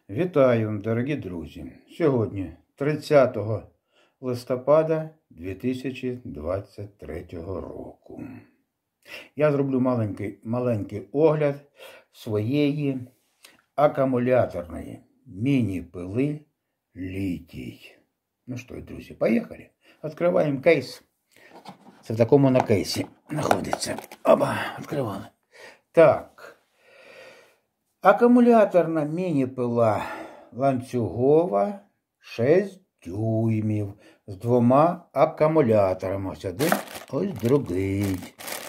Вітаю, дорогі друзі! Сьогодні 30 листопада 2023 року. Я зроблю маленький огляд своєї акумуляторної міні-пили літій. Ну що, друзі, поїхали. Відкриваємо кейс. Це в такому на кейсі знаходиться. Оба, відкривали. Так. Акумуляторна міні-пила ланцюгова 6 дюймів з двома акумуляторами. Ось один, ось другий.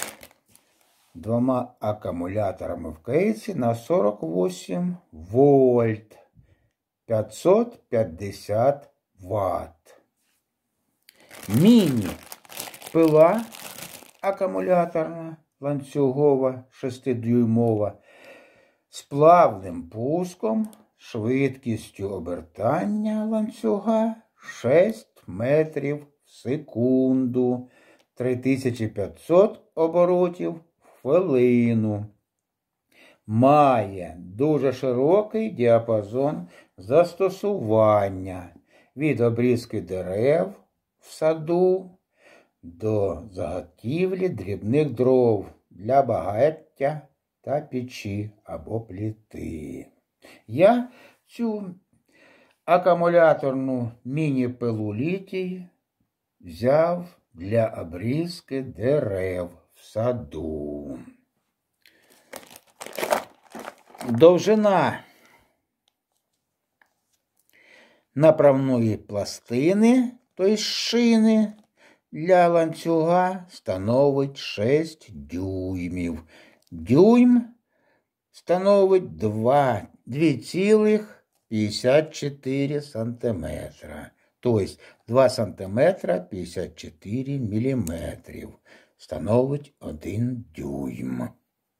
Двома акумуляторами в кейсі на 48 вольт. 550 ватт. Міні-пила акумуляторна ланцюгова 6-дюймова з плавним пуском, швидкістю обертання ланцюга 6 метрів в секунду, 3500 оборотів в хвилину. Має дуже широкий діапазон застосування від обрізки дерев в саду до заготівлі дрібних дров для багаття та печі або плити. Я цю акумуляторну міні-пилу літій взяв для обрізки дерев в саду. Довжина направної пластини, тобто шини для ланцюга, становить 6 дюймів. Дюйм становить 2,54 сантиметра. Тобто 2 сантиметра 54 міліметрів. Становить 1 дюйм.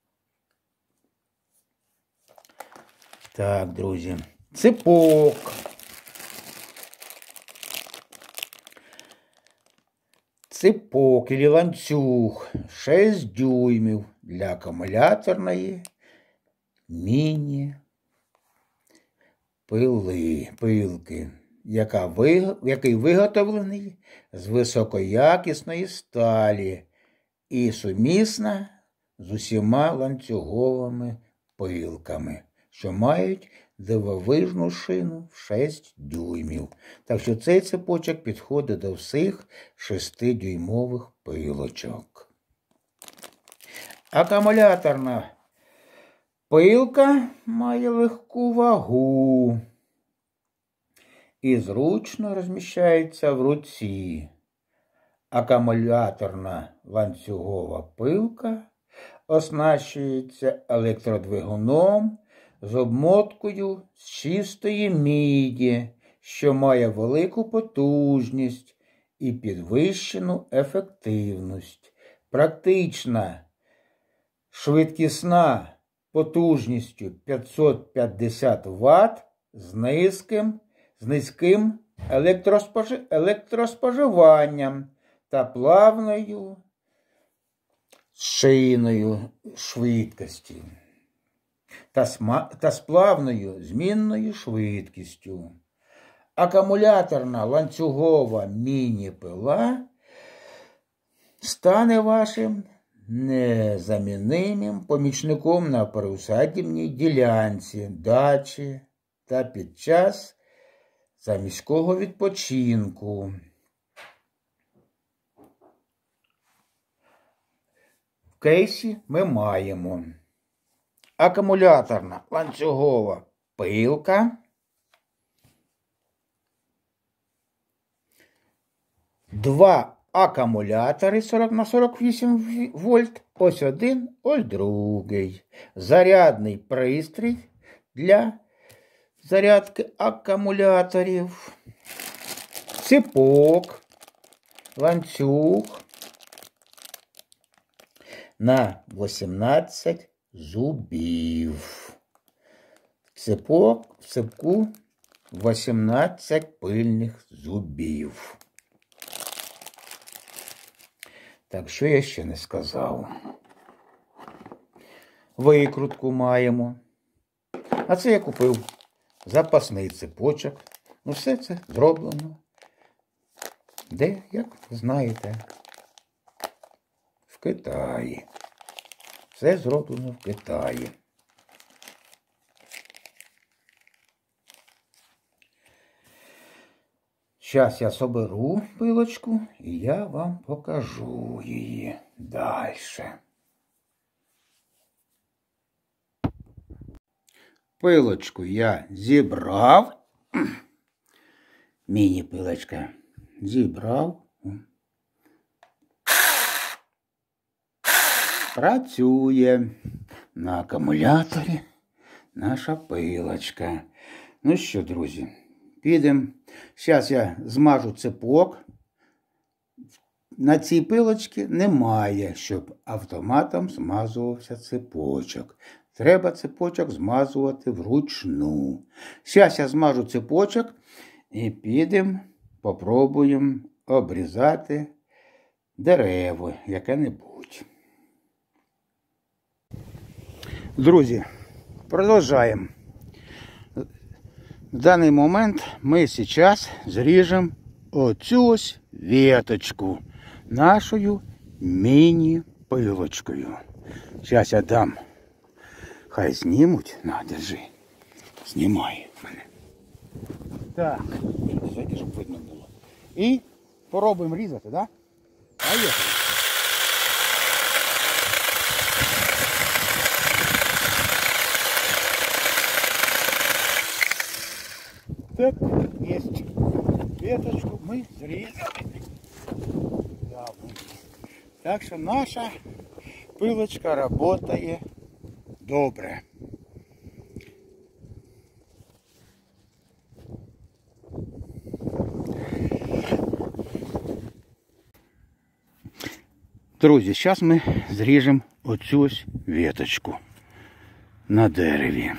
Так, друзі. Цепок. Цепок или ланцюг 6 дюймів для акумуляторної міні-пилки, який виготовлений з високоякісної сталі і сумісна з усіма ланцюговими пилками, що мають дивовижну шину в 6 дюймів. Так що цей цепочок підходить до всіх 6-дюймових пилочок. Акумуляторна пилка має легку вагу і зручно розміщається в руці. Акумуляторна ланцюгова пилка оснащується електродвигуном з обмоткою з чистої міді, що має велику потужність і підвищену ефективність. Практична, швидкісна потужністю 550 Вт з низьким електроспоживанням та плавною шиною швидкості та з плавною змінною швидкістю. Акумуляторна ланцюгова міні-пила стане вашим незамінним помічником на приусадібній ділянці, дачі та під час заміського відпочинку. В кейсі ми маємо акумуляторна ланцюгова пилка, 2 акумулятори 40 на 48 вольт, ось один, ось другий. Зарядний пристрій для зарядки акумуляторів, цепок, ланцюг на 18 зубів. В цепку 18 пильних зубів. Так, що я ще не сказав? Викрутку маємо. А це я купив запасний цепочок. Ну, все це зроблено. Де, як знаєте, в Китаї. Все зроблено в Китаї. Зараз я соберу пилочку і я вам покажу її далі. Пилочку я зібрав. Міні-пилочка зібрав. Працює на акумуляторі наша пилочка. Ну що, друзі, підемо. Зараз я змажу цепок. На цій пилочці немає, щоб автоматом змазувався цепочок. Треба цепочок змазувати вручну. Зараз я змажу цепочок і підемо, попробуємо обрізати дерево яке-небудь. Друзі, продовжаємо. В даний момент ми зараз зріжемо оцю ось веточку нашою міні-пилочкою. Зараз я дам. Хай знімуть. На, держи. Знімай мене. Так, щоб видно було. І попробуємо різати, так? Поїхали. Так, есть. Веточку мы зрезали. Так що наша пилочка работає добре. Друзі, зараз ми зріжемо оцю ось веточку на дереві.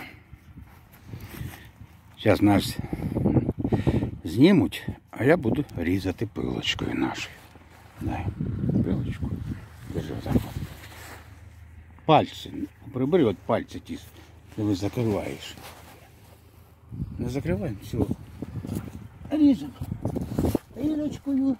Зараз нас знімуть, а я буду різати пилочкою нашою. Дай пилочку. Держи отак. Пальці. Прибери от пальці ті, коли закриваєш. Не закриваємо, все. Ріжемо. Пилочкою.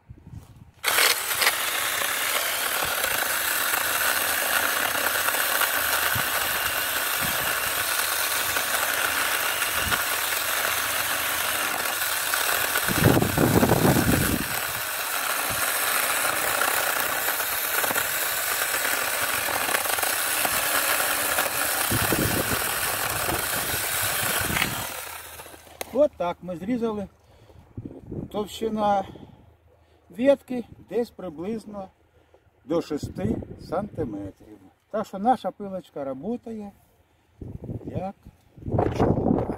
От так ми зрізали. Товщина ветки десь приблизно до 6 сантиметрів. Так що наша пилочка працює як чудо.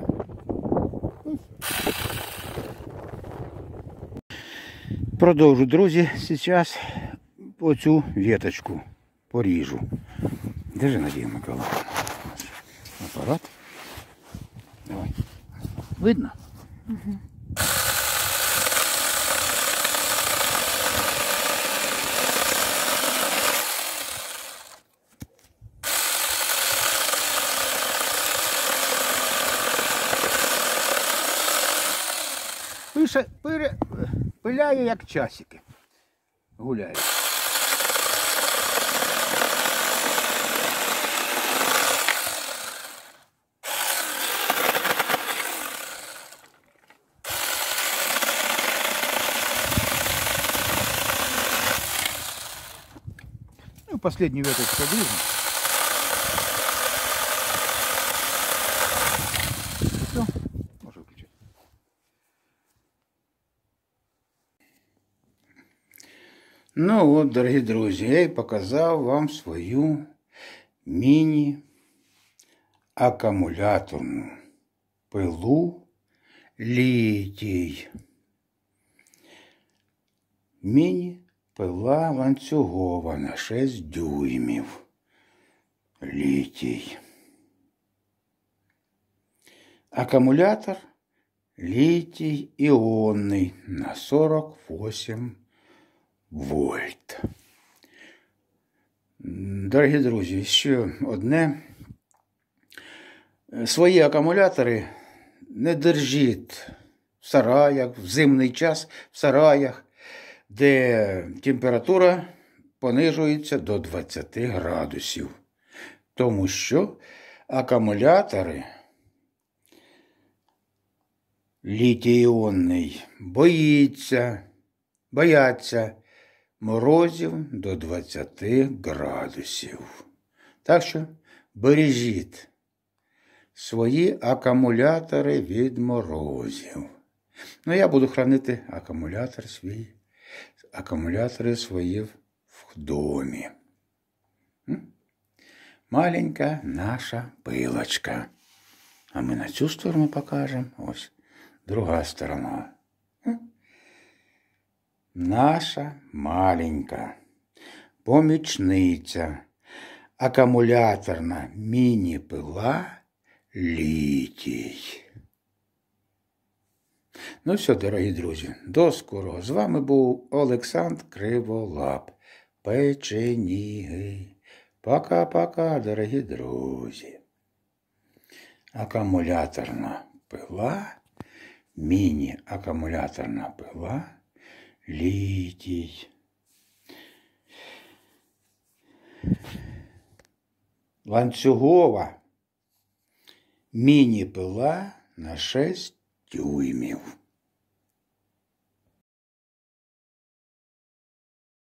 Продовжу, друзі, зараз оцю веточку поріжу. Держи, Надія Миколаївна, апарат. Давай. Видно? Угу. Пиляє, як часики. Гуляє. Ну, последнюю веточку обрезаем. Все, можно выключать. Ну от, дорогі друзі, я і показав вам свою міні-акумуляторну пилу літій. Міні-пила ланцюгована 6 дюймів. Літій. Акумулятор літій іонний на 48 вольт. Дорогі друзі, ще одне. Свої акумулятори не держіть в сараях, в зимний час в сараях, де температура понижується до 20 градусів. Тому що акумулятори літій-іонний бояться морозів до 20 градусів. Так що бережіть свої акумулятори від морозів. Ну, я буду хранити акумулятори свої в домі. Маленька наша пилочка. А ми на цю сторону покажемо. Ось друга сторона. Наша маленька помічниця. Акумуляторна міні-пила літій. Ну все, дорогі друзі, до скорого. З вами був Олександр Криволап. Печеніги. Пока-пока, дорогі друзі. Акумуляторна пила, міні-акумуляторна пила, літій. Ланцюгова міні-пила на 6 дюймів.